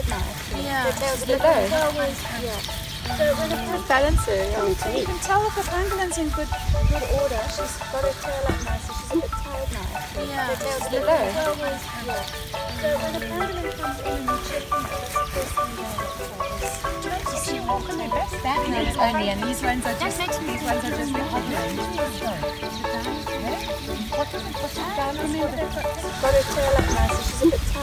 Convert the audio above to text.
now. Actually. Yeah. But the girl was, yeah. So when a balancer, you can tell if a pangolin's in good order. She's got her tail up nice, so she's a bit tired now. Actually. Yeah. The girl was, yeah. So when a pangolin comes in and you check them out, that's the first thing you want to try. Do you see walk on their back? That only, and these ones are just hovering. What does it down? Got her tail up nice, so she's a bit tired.